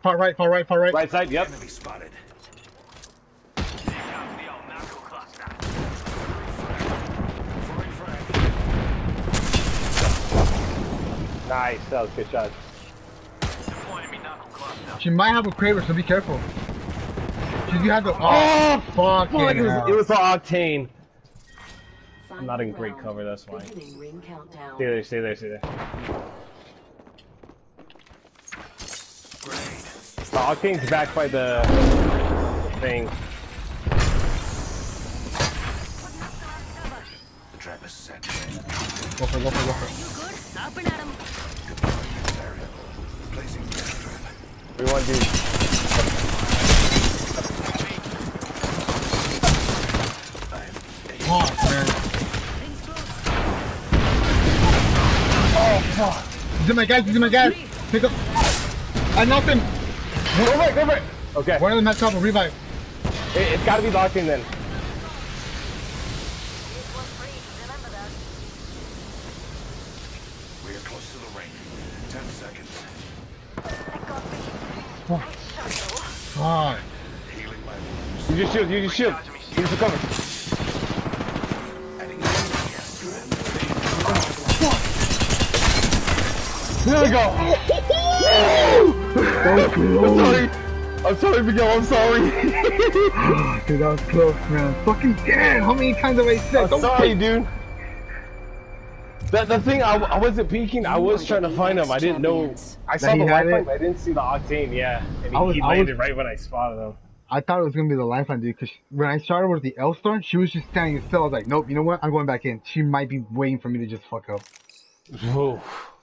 far right, far right, far right. Right side, yep. Enemy spotted. Nice, that was a good shot. She might have a Kraber, so be careful. You have the. Oh, fuck It was the Octane. I'm not in great cover, that's why. Stay there, stay there, stay there. The Octane's backed by the thing. The trap is set. Go for it, go for it, go for it. You good? Up and at him. Placing gas trap. We want dude. Fuck, man. Oh, fuck. He's in my guys, he's in my guys. Pick up. I knocked him. Go for it, go for it. Okay. One of them has trouble, revive. It's gotta be the Octane then. We are close to the ring. 10 seconds. Fuck. Fuck. Healing my wounds. You just shield, you just shield. You just recover. Adding gas trap. There we go. I'm sorry. I'm sorry, Miguel. I'm sorry. Dude, that was close, man. Fucking damn. How many times have I said? I'm sorry, dude. The thing, I wasn't peeking. I was trying to find him. I didn't know. I saw the lifeline, but I didn't see the Octane. Yeah, and he landed right when I spotted him. I thought it was gonna be the lifeline, dude. Cause when I started with the L-Star, she was just standing still. I was like, nope. You know what? I'm going back in. She might be waiting for me to just fuck up. Oof.